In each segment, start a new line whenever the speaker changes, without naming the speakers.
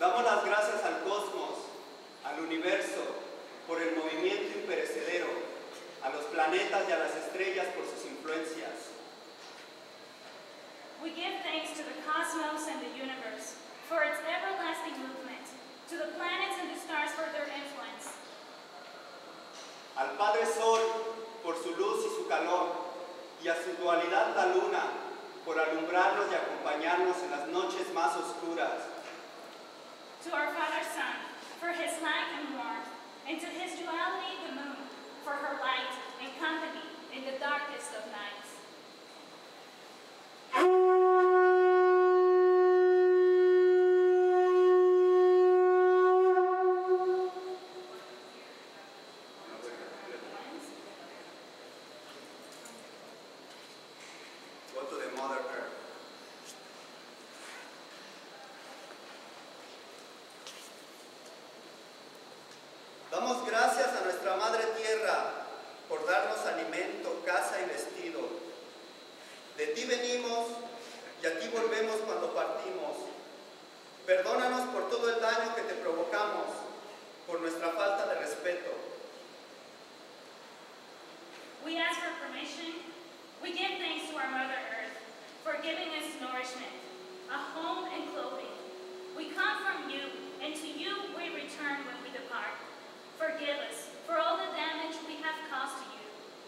Damos las gracias al cosmos, al universo, por el movimiento imperecedero, a los planetas y a las estrellas por sus influencias.
We give thanks to the cosmos and the universe for its everlasting movement, to the planets and the stars for their influence.
Al Padre Sol por su luz y su calor, y a su dualidad la luna por alumbrarnos y acompañarnos en las noches más oscuras.
To our Father Sun for his light and warmth, and to his duality the moon for her light and company in the darkest of nights.
Damos gracias a nuestra Madre Tierra por darnos alimento, casa y vestido. De ti venimos y a ti volvemos cuando partimos. Perdónanos por todo el daño que te provocamos, por nuestra falta de respeto.
We ask for permission. We give thanks to our Mother Earth for giving us nourishment, a home and clothing. We come from you, and to you we return when we depart. Forgive us for all the damage we have caused to you.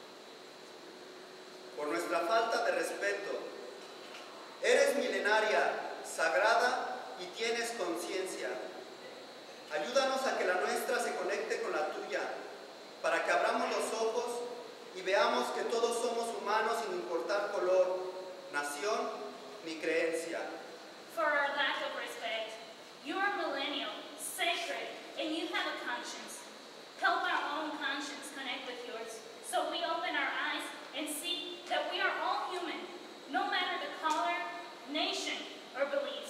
Por nuestra falta de respeto. Eres milenaria, sagrada y tienes conciencia. Ayúdanos a que la nuestra se conecte con la tuya, para que abramos los ojos y veamos que todos somos humanos sin importar color, nación ni creencia.
For our lack of respect, you are millennial, sacred, and you have a conscience. Help our own conscience connect with yours, so we open our eyes and see that we are all human, no matter the color, nation, or beliefs.